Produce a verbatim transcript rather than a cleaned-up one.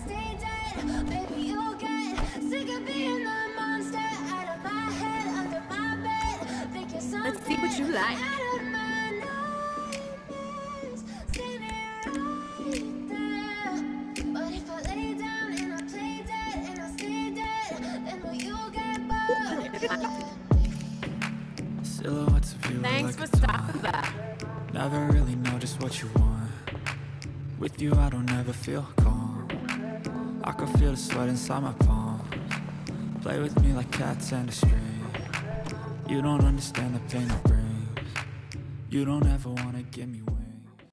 stay dead. Baby, you'll get sick of being the monster out of my head, under my bed. Think you're something. Let's see what you like. Out of my nightmares, standing right there. But if I lay down and I play dead and I stay dead, then will you get bored? Silhouettes of you. Thanks like for stopping by. Never really know just what you want. With you I don't ever feel calm. I can feel the sweat inside my palm. Play with me like cats and a string. You don't understand the pain it brings. You don't ever wanna give me one.